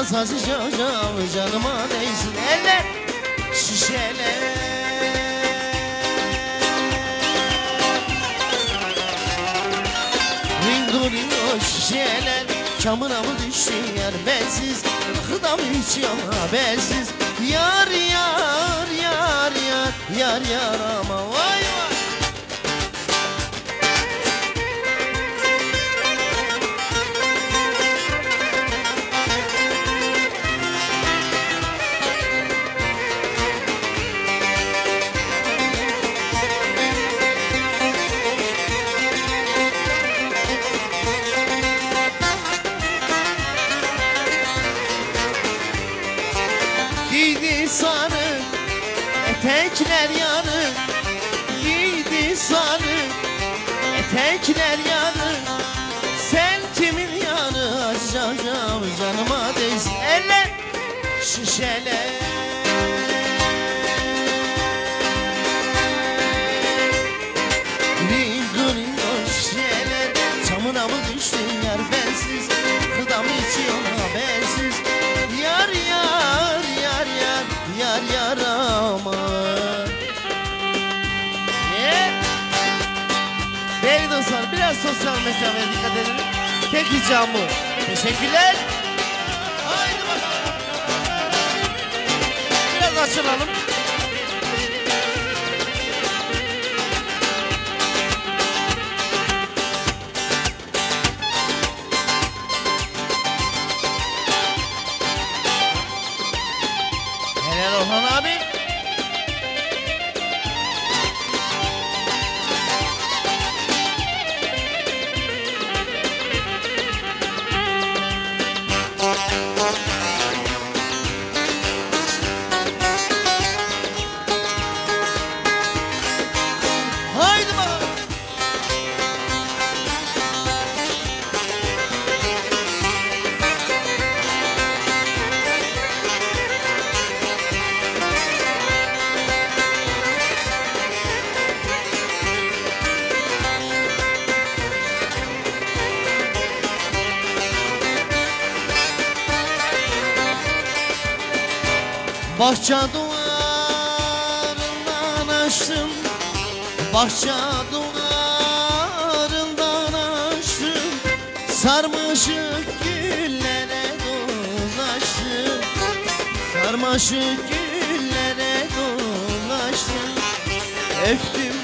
biraz açacağım canıma değsin. Eller şişeler ringo ringo şişeler çamura mı düştü yar bensiz Rıhıda mı içiyorum habersiz Yar yar yar yar yar yar ama vay vay Giydi sarı etekler yanık Giydi sarı etekler yanık Sen kimin yanı açacağım canıma değsin Eller şişeler Ringo ringo şişeler Çamura mı düştün yar bensiz Kıda mı içiyorsun habersiz Yar yar yar yar yar yar aman Değerli dostlar biraz sosyal mesafeye dikkat edelim Tek ricam bu Teşekkürler Haydi bakalım Biraz açılalım Helal Orhan abi Haydi bakalım Bahçe duvarından açtım Bahçe duvarından açtım Sarmaşık güllere dolaştım Sarmaşık güllere dolaştım Öptüm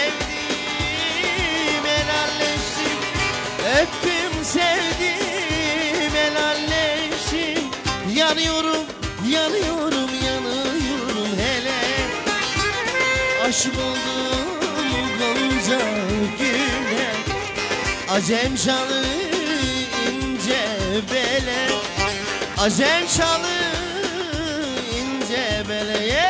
sevdim helalleştim Öptüm sevdim helalleştim Yanıyorum yanıyorum yanıyorum hele Aşık oldum Gonca güle Acem şalı ince bele Acem şalı ince beleye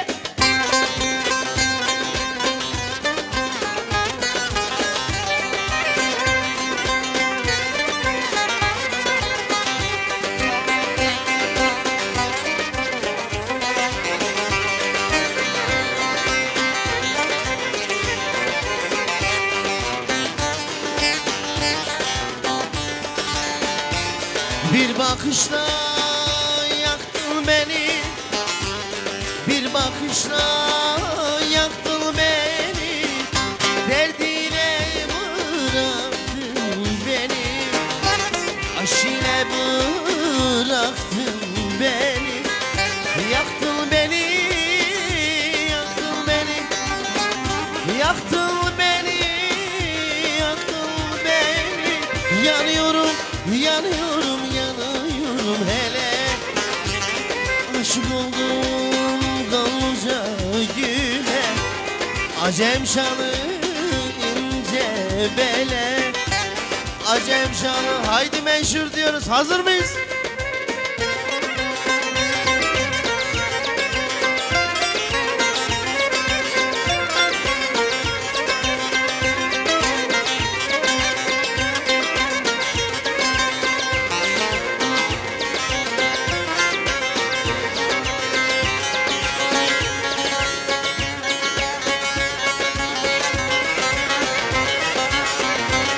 Bir bakışla yaktın beni Bir bakışla yaktın beni Derdine bıraktın beni Aşkıyla bıraktın beni Yaktın beni Yaktın beni Yaktın beni Yaktın beni Yanıyorum yanıyorum yanıyorum hele Aşık oldum Gonca güle Acem şalı ince bele Acem şalı haydi menşur diyoruz hazır mıyız?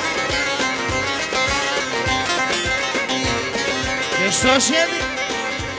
Hoş geldin.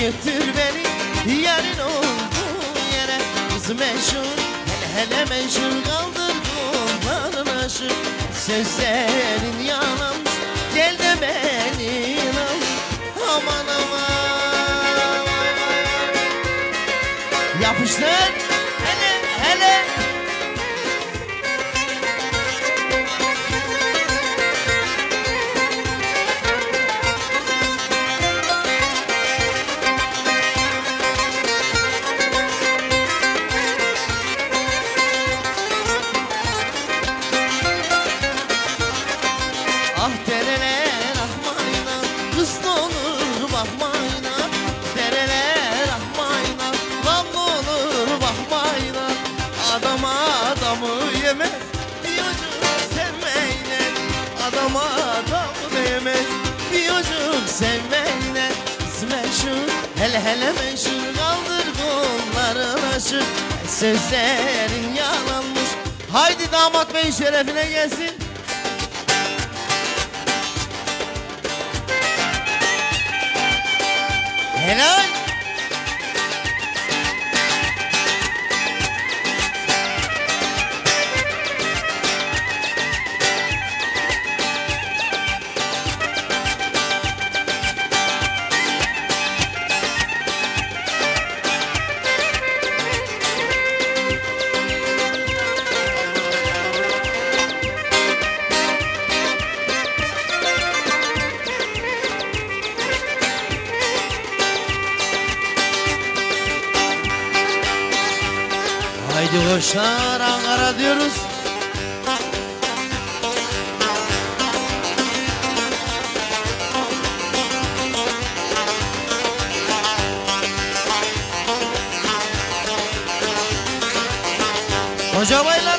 götür beni yarın olduğu yere. Kız meşhur hele hele meşhur kaldır kolların aşır. Sözlerin yalanmış gel de beni al. Aman aman yapıştır hele hele. Ah dereler ahmayna, kız olur bakmayna. Dereler ahmayna, lan olur bakmayna. Adam adamı yemez, bir ucuk sevmeyle. Adam adamı yemez, bir ucuk sevmeyle. Kız meşhur, hele hele meşhur, kaldır kolların aşır. Sözlerin yalanmış, haydi damat bey şerefine gelsin. Helal. Haydi koşlar Ankara diyoruz. Koca baylar